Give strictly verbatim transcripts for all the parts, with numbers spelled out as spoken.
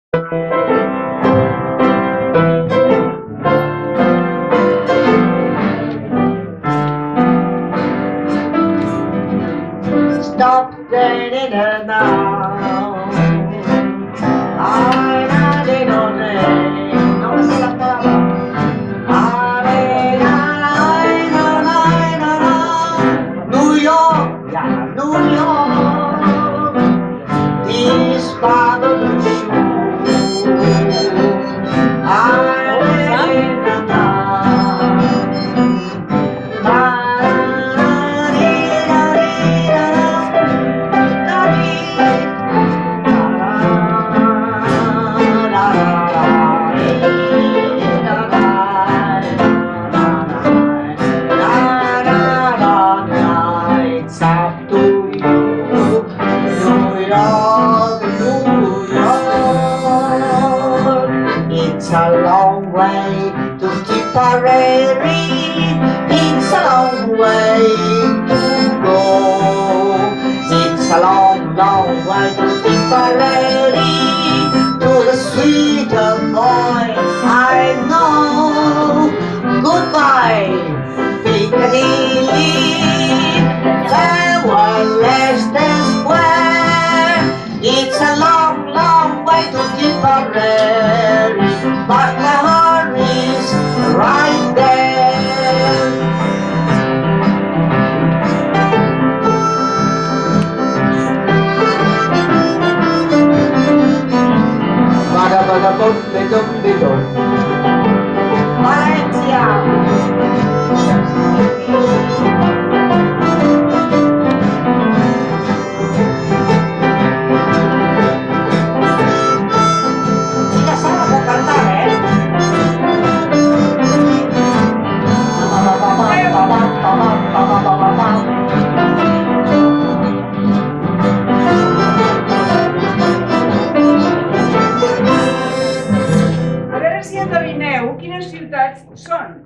Stop raining now. Ay, nadie no rain. No me sé la palabra. Ay, ay, no, ay, no, no. New York, yeah, New York. This bottle of shoe. Ay, raining now. It's a long way to Tipperary. It's a long way to go. It's a long, long way to Tipperary, to the sweeter boy I know. Goodbye, Piccadilly. Farewell, Leicester Square. It's a long, long way to Tipperary, but my heart is right there. Bada bada bum be dum be dum. Valencia. A veure si endevineu quines ciutats són.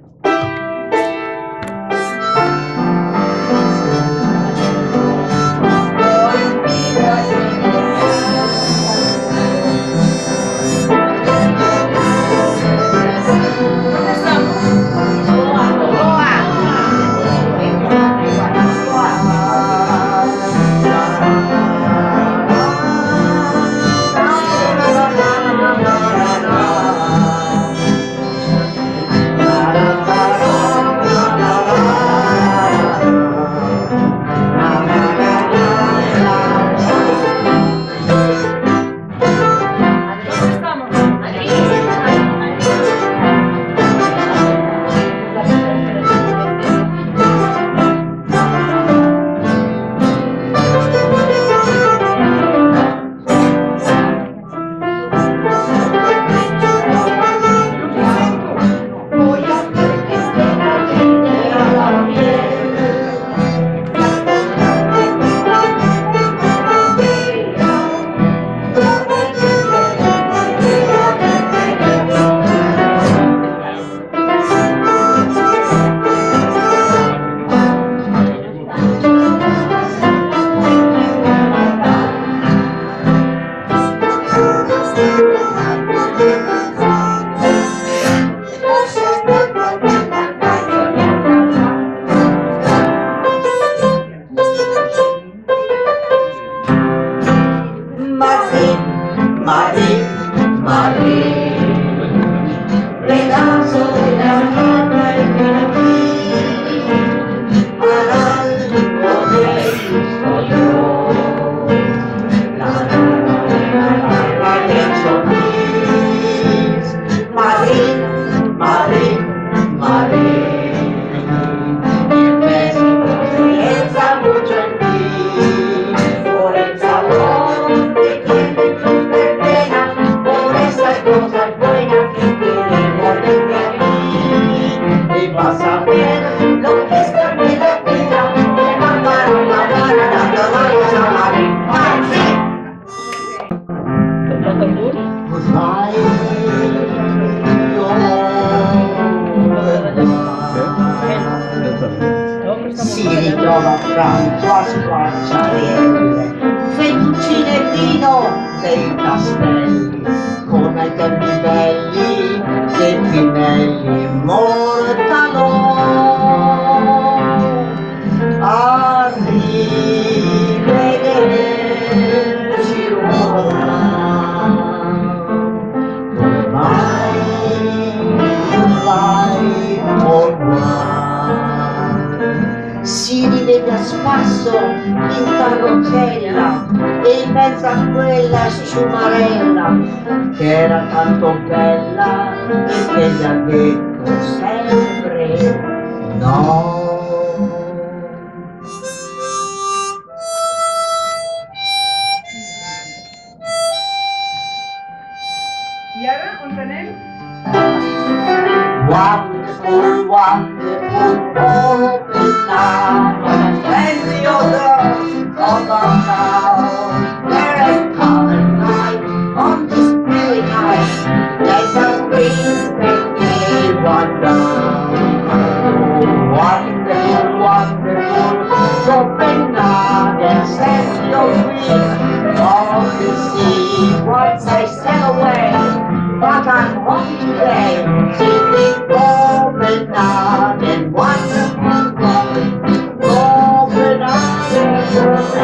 Madrid, Madrid, pedazo de la alma infinita, para algo de esto yo. La la la la la hecho Madrid, Madrid, Madrid. El México piensa mucho en ti, por el sabor que tiene tus penas, por esas cosas buenas que tenemos desde aquí. Y vas a ver lo que es carne la pena, que va para la para la vamos a Madrid. ¡Madrid! Goodbye. Si ritrova pranzo a squarciarielle, fettuccine e vino dei castelli. quei tempi belli che Pinelli immortalò. A rivederci Roma, ormai vai ormai. Si rivede a spasso in parrocchiera e in mezzo a quella sciumarella che era tanto bella e che gli ha detto sempre no. Yara, unternehmen? Wonderful, wonderful, open now, plenty of love, of now. Very common night, on this very night, there's a green thing one down. Wonderful, wonderful, open now, there's plenty of green, all the sea. Once I sail away, but I'm home today, singing open up and wonderful going, open up for me.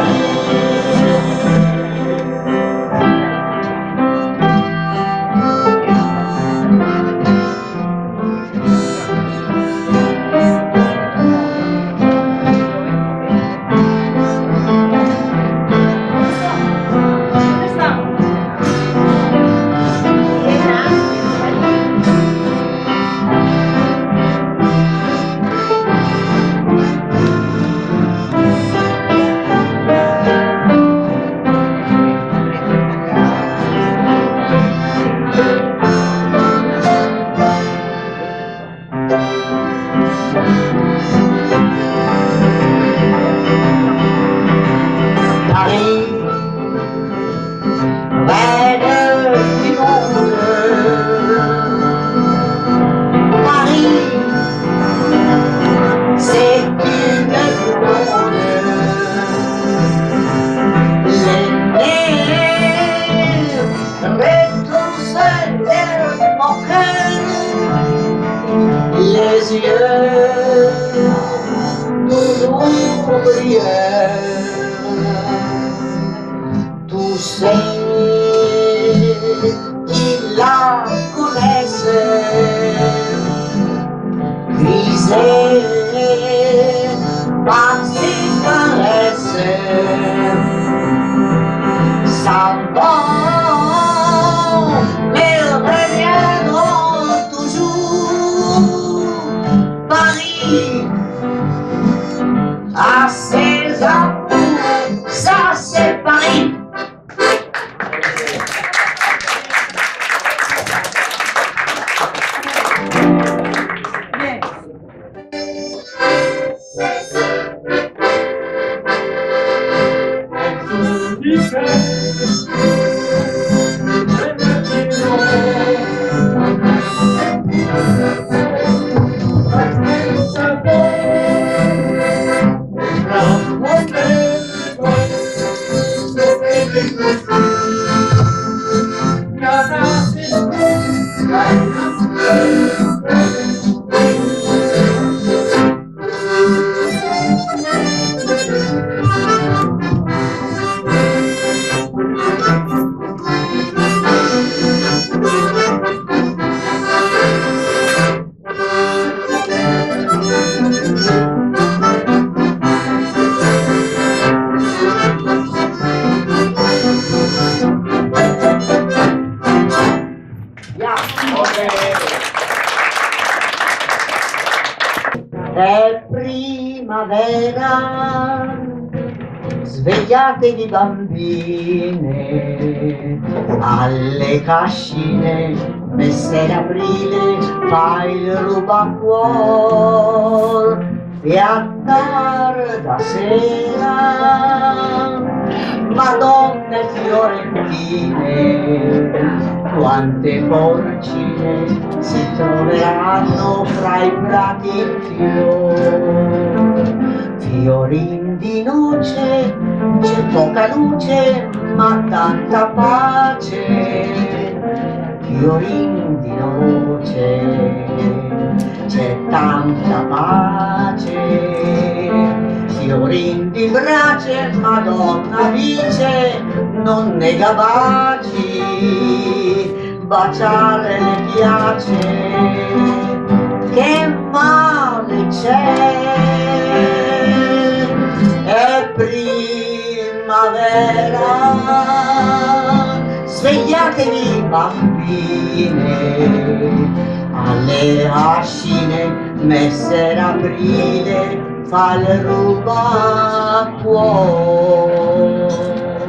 Les yeux nous oublièrent, tu sais qui la connaissait, grisée par ses caresses, s'en vont, mais reviendront toujours. Paris à ses amours, ça c'est Paris. È primavera, svegliatevi bambine, alle cascine, messere aprile, fa il rubacuor, e a tarda sera, Madonne fiorentine, quante porcine si troveranno fra i prati in fior. Fiorin di noce, c'è poca luce, ma tanta pace. fiorin di noce, c'è tanta pace, fiorin di brace, Madonna dice, non ne capaci, baciare le piace, che male c'è, è primavera, svegliatevi bambine, alle ascine messer aprile fa il rubacuore.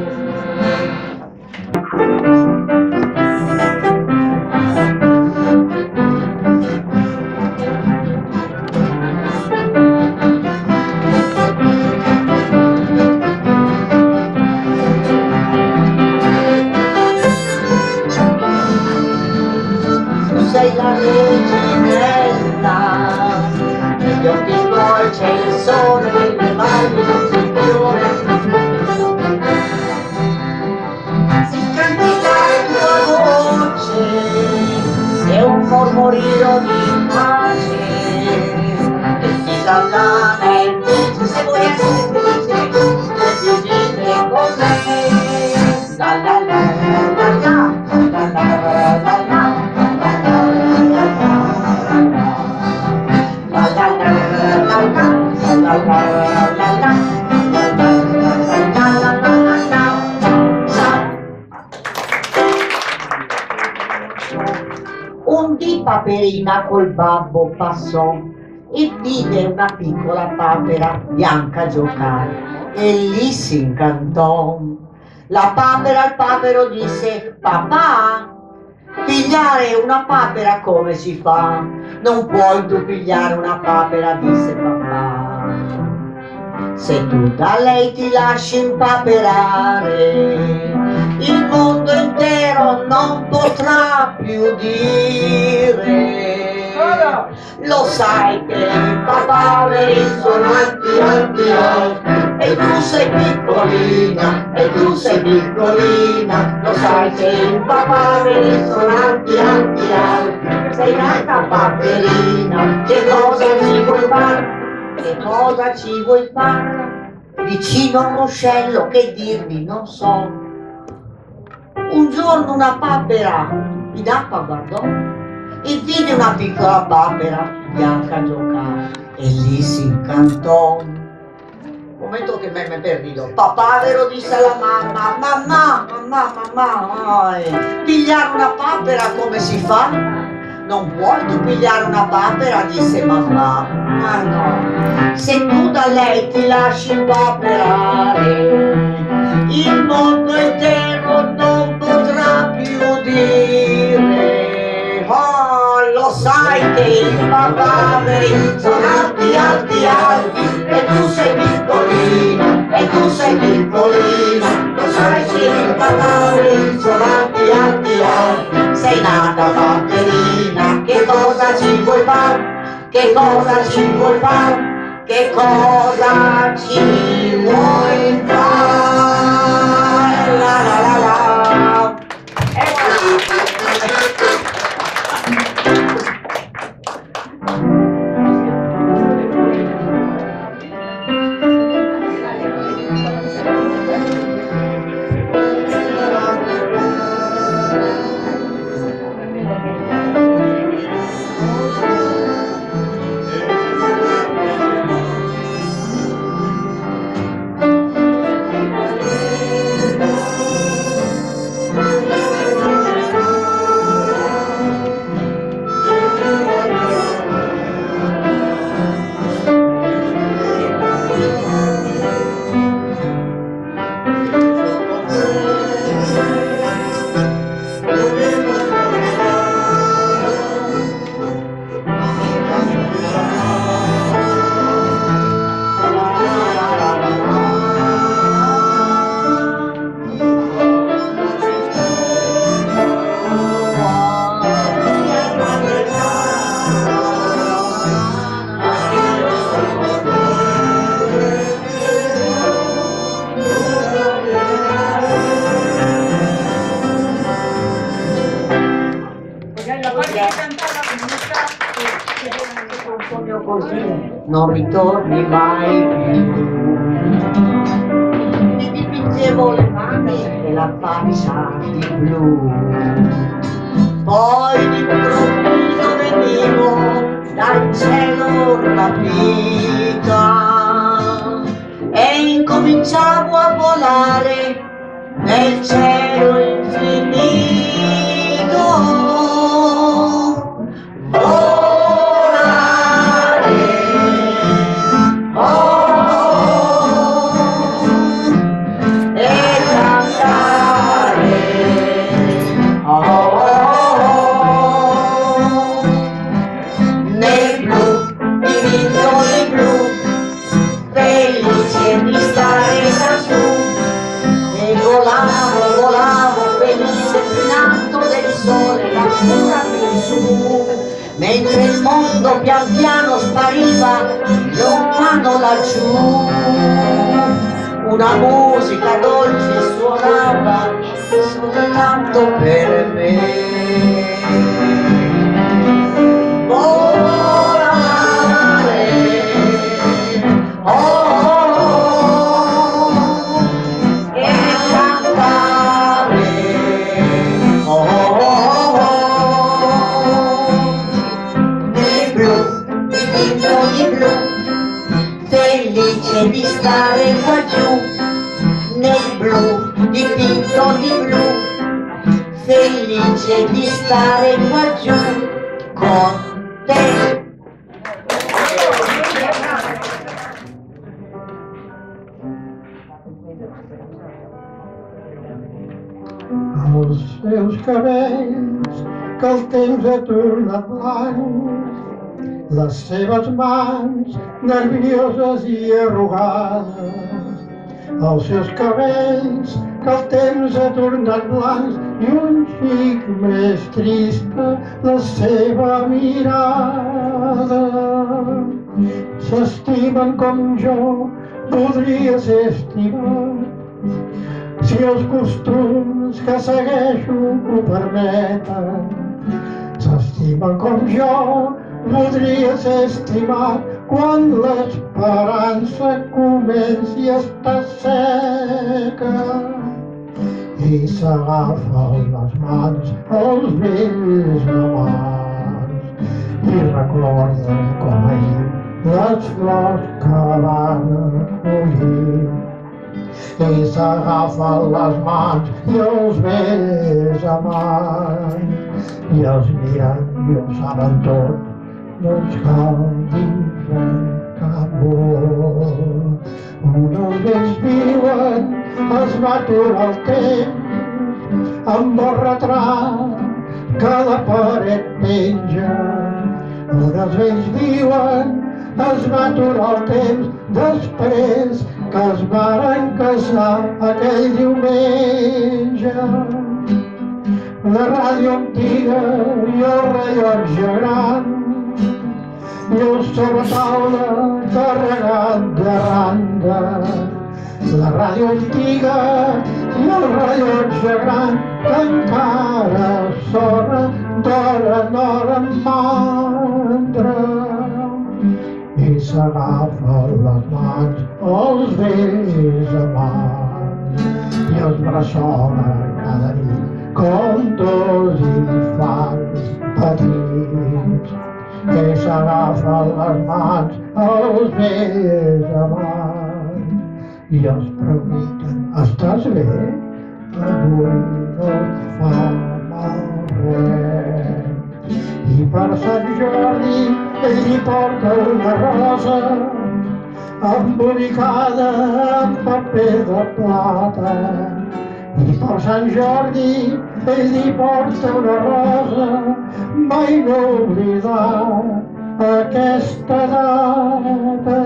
Sei la reginella, negli occhi tuoi c'è il sole, nelle mani il fiore, si cantica la tua voce, è un mormorio di pace, e ti dà l'ana e dice se vuoi essere felice, devi vivere con me, la la la la la la la la la la. Un dì Paperina col babbo passò e vide una piccola papera bianca giocare e lì si incantò. La papera al papero disse: papà, pigliare una papera come si fa? Non puoi tu pigliare una papera, disse papà. Se tu da lei ti lasci impaperare, il mondo intero non potrà più dire. Lo sai che i papaveri sono alti, alti, alti, e tu sei piccolina, e tu sei piccolina. Lo sai che i papaveri sono alti, alti, alti, sei nata paperina. Che cosa ci vuoi fare? Che cosa ci vuoi fare? Vicino a un ruscello, che dirmi non so. Un giorno una papera in acqua guardò e vide una piccola papera bianca giocare e lì si incantò. Un momento che me ne perdido. Papavero disse alla mamma: mamma, mamma, mamma, eh, pigliare una papera come si fa? Non puoi tu pigliare una papera, disse mamma. Ma no, se tu da lei ti lasci impaperare, il mondo intero non potrà più dire. Oh, lo sai che i papaveri sono alti, alti, alti, e tu sei piccolina, e tu sei piccolina. Lo sai che i papaveri sono alti, alti, alti, sei nata paperina. Che cosa ci vuoi fare? Che cosa ci vuoi fare? Che cosa ci vuoi fare? La la la la. cantava comunità sogno così non ritorni mai più. Mi dipingevo le mani e la faccia di blu, poi d'improvviso venivo dal cielo rapita e incominciavo a volare nel cielo infinito. Mentre il mondo pian piano spariva lontano laggiù, una musica dolce suonava soltanto per me. Volare, oh, oh, oh, e cantare, oh, oh, oh. Felice di stare qua giù, nel blu, dipinto di blu, felice di stare qua giù con te. Els seus cabells que el temps ha tornat blancs, les seves mans nervioses i arrugades, els seus cabells que el temps ha tornat blancs i un xic més trista la seva mirada. S'estimen com jo, podria ser estimat, si els costums que segueixo ho permeten. S'estimen com jo, podria ser estimat quan l'esperança comenci a estar seca. I s'agafa les mans els vells amants i recorden com ahir les flors que van collir. I s'agafa les mans i els vells amants i els miren i ho saben tot. No ens cal dir cap vol. On els vells viuen es va aturar el temps amb el retrat que la paret penja. On els vells viuen es va aturar el temps després que es varen casar aquell diumenge. La ràdio antiga i el rellotge gran i el sobretaula carregat de randa. La ràdio antiga i el rellotge gran que encara sona d'hora en hora en mandra. I s'agafa les mans els vells amants i els bressolen cada nit com dos infants petits. I s'agafa les mans els vells amants i els pregunten: estàs bé? Avui no et fa mal res. I per Sant Jordi ell li porta una rosa embolicada en paper de plata. I per Sant Jordi ell li porta una rosa, mai no oblidar aquesta data.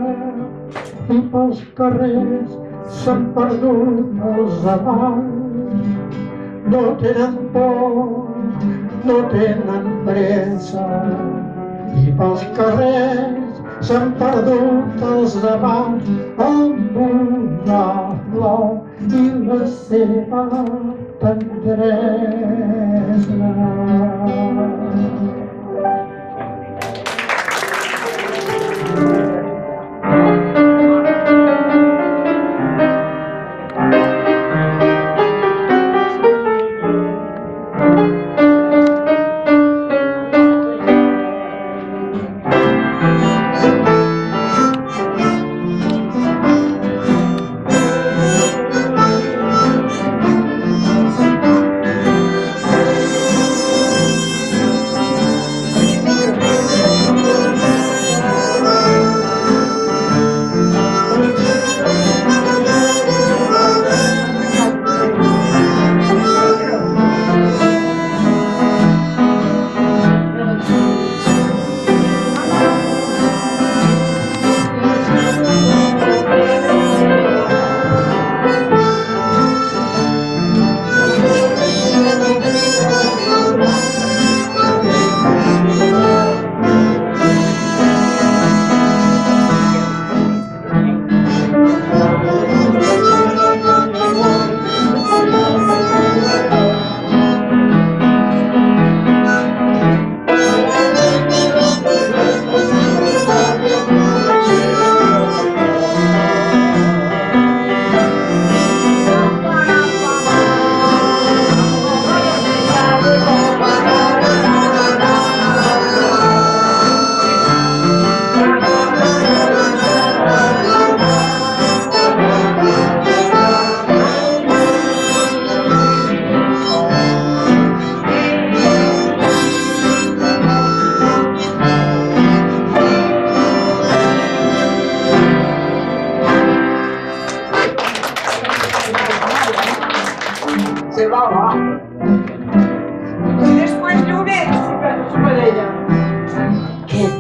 I pels carrers s'han perdut els amants, no tenen por, no tenen pressa. I pels carrers s'han perdut els amants amb una flor i la seva tendresa.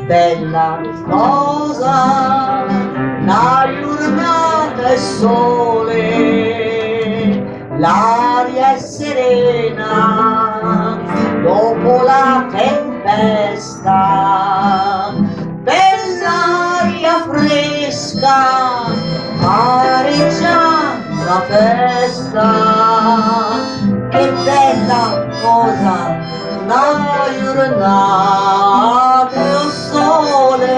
bella cosa, la giornata è sole, l'aria è serena, dopo la tempesta, bell'aria fresca, pareggia la festa, che bella cosa, la giornata è sole,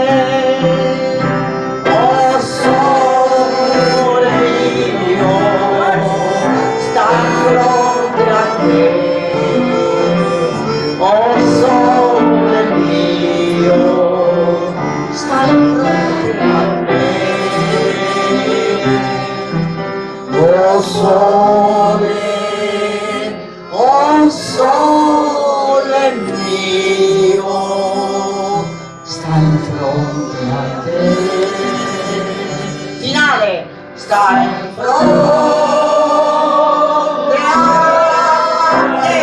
oh sole mio, sta fronte a te, oh sole mio, sta fronte a me, oh sole, oh sole mio, sta in fronte a te. Finale, sta in fronte a te.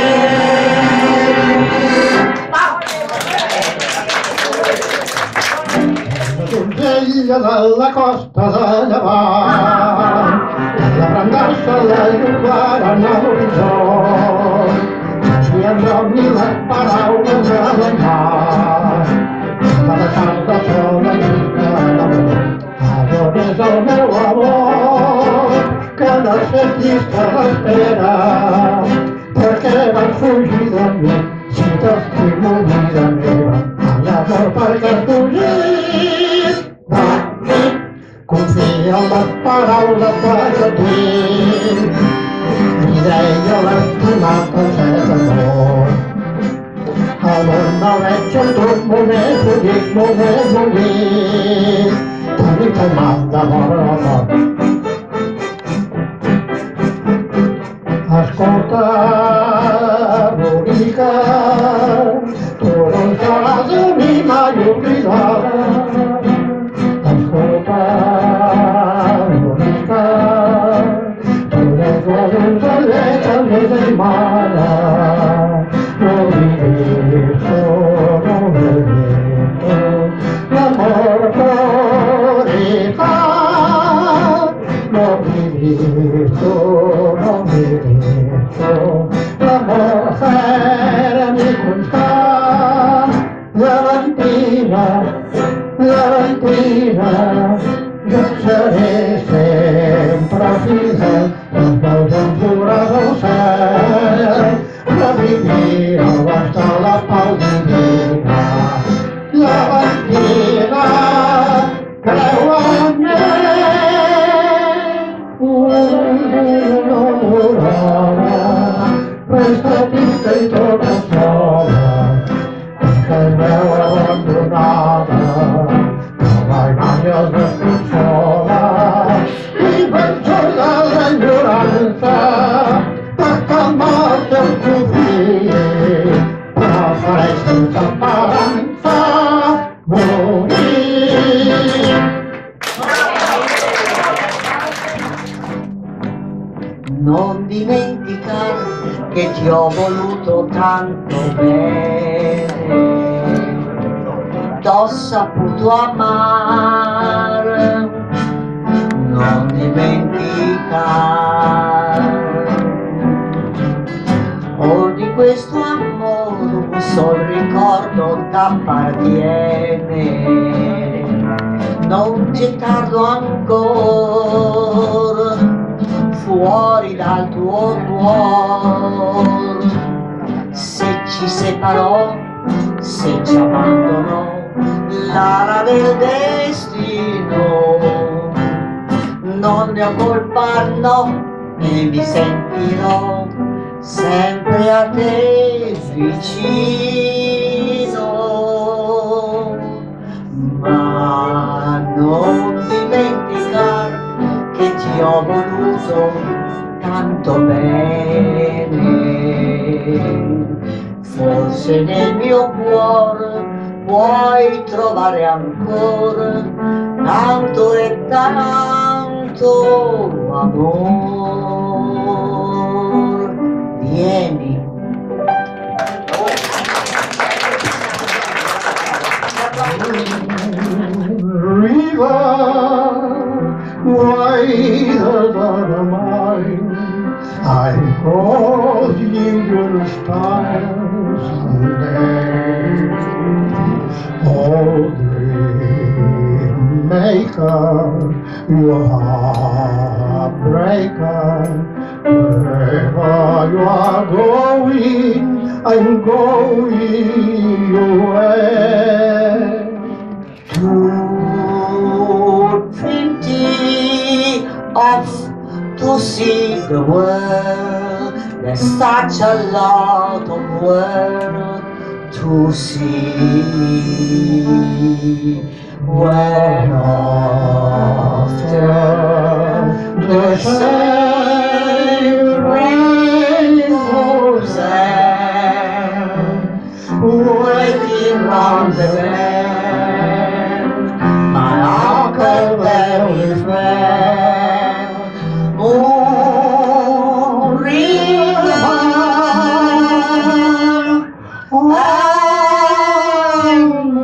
Veglia dalla costa da Yavar, la brandascia la guarda all'orizzonte, si addormi la parola della mar, ma lasciando sola vita adoro il mio amore, che non sentisca la spera, perché va fuggire da me, si testimoni da me, all'amor perché fuggire da me, confia la parola per te, mi dai la stimata senza amore, amor non è certo un momento di momento di, ti comanda amore. Ascolta, Monica, tu non sarai mai obbligata. Ascolta, Monica, tu non sarai mai obbligata. Non mi visto, non mi visto, l'amore Monica, non mi visto, non mi visto, l'amore fermi con sta, Valentina, Valentina, io sarei sempre fidel, quando giurato sei, la vita basta la paudina, la mattina creo a me, questa vita è troppo sola, perché mi ho abbandonata, ma mai ho sola, in penso dall'ignoranza, per calmarti il cuore, ma farei senza apparenza morire. Non dimenticare che ti ho voluto tanto bene, t'ho saputo amare, non dimenticare. Or di questo amore un sol ricordo t'appartiene, non gettarlo ancora fuori dal tuo cuore. Se ci separò, se ci abbandonò l'ala del destino, non ne ho colpa, no, e mi sentirò sempre a te vicino, ma non dimenticare che ti ho voluto tanto bene. Forse nel mio cuore puoi trovare ancora tanto e tanto amor. Vieni. river, wider than a mile, I cross your style someday. Oh, dream maker, you heartbreaker, wherever you are going, I'm going your way. Too pretty off to see the world. There's such a lot of world to see. When after the same rainbows end, waiting round the bend, my huckleberry friend, Moon River, I'm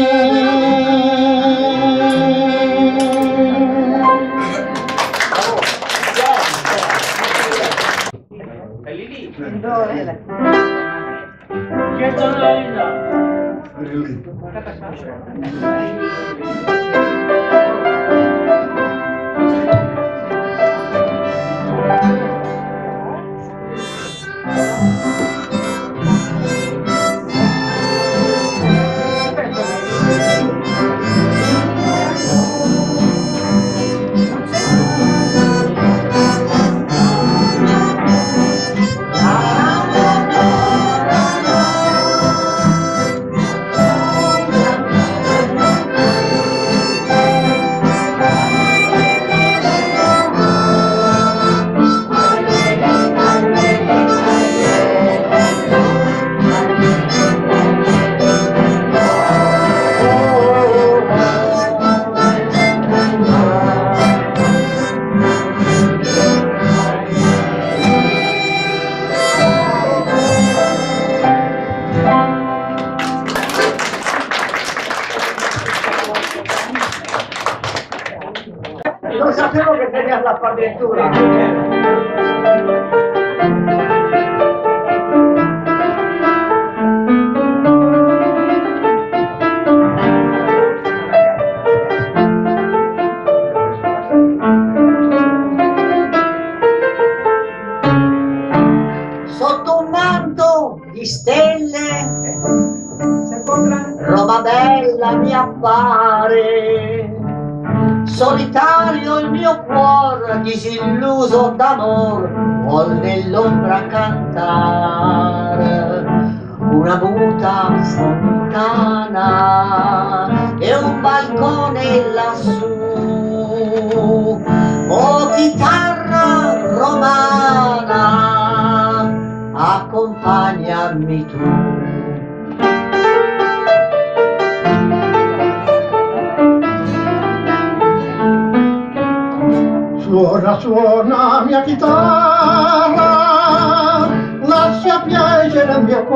Non sapevo che tenías la partitura. sotto un manto di stelle, Roma bella mi appare. Solitario il mio cuore, disilluso d'amor, vuol nell'ombra cantare. Una muta fontana e un balcone lassù. Oh chitarra romana, accompagnami tu. Suona, suona mia chitarra, lascia piangere il mio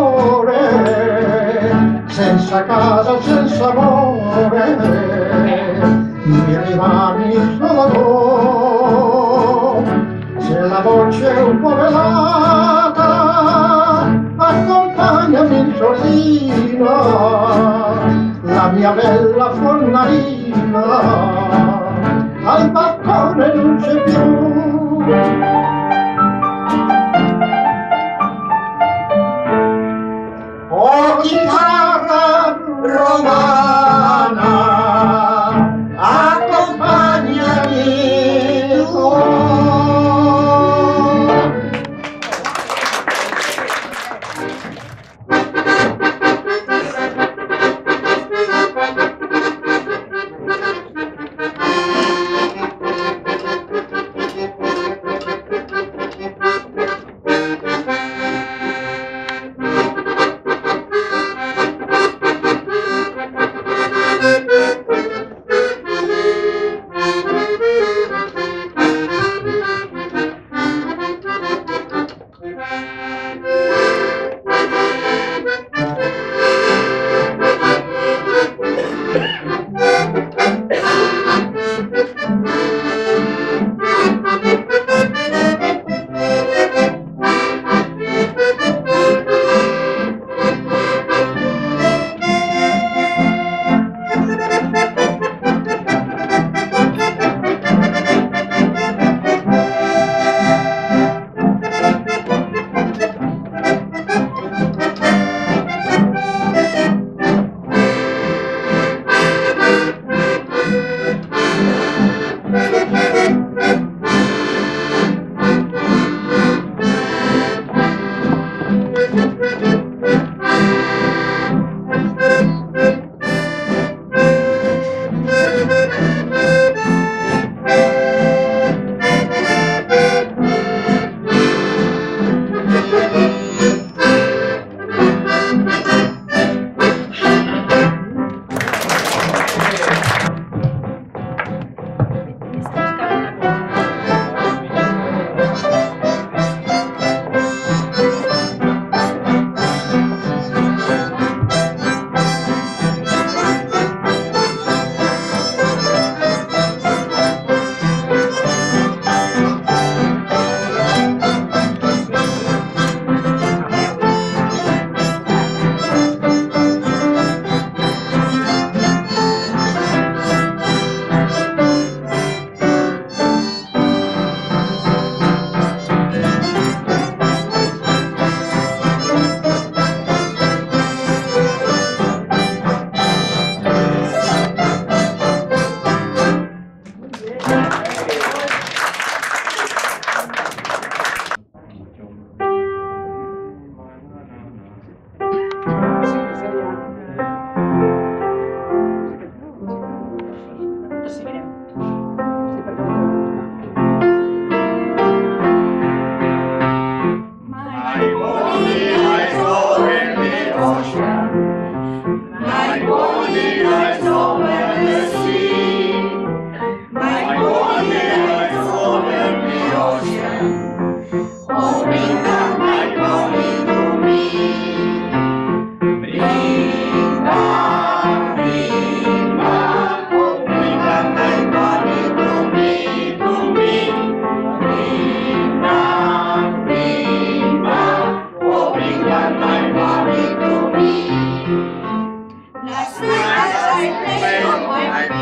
cuore, senza casa, senza amore, mi rimani solo tu. Se la voce è un po' velata, accompagnami in sordina, la mia bella fornalina. Al balcone non c'è più. Oh chitarra romana, accompagnami tu.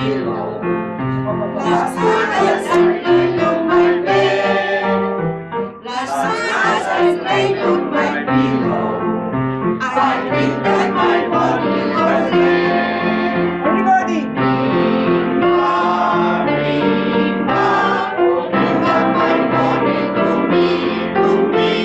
below. Last night I laid on my bed. Last night I laid on my pillow. I think that my body was dead. Everybody! Marina, oh, bring back my body to me, to me.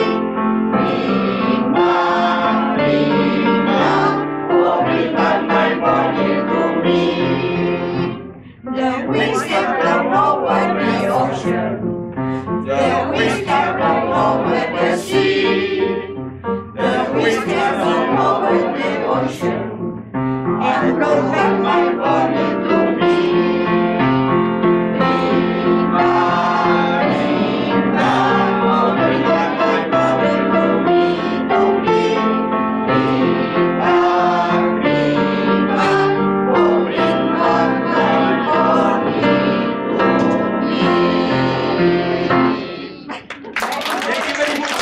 Marina, oh, bring back my body to me. The winds have blown over the ocean. The winds have blown over the sea. The winds have blown over the ocean and blown back my body to me. Marina, oh, bring back my body to me, to me. Marina, oh, bring back my body to me. Thank you very much.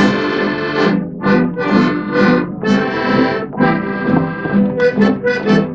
Thank you.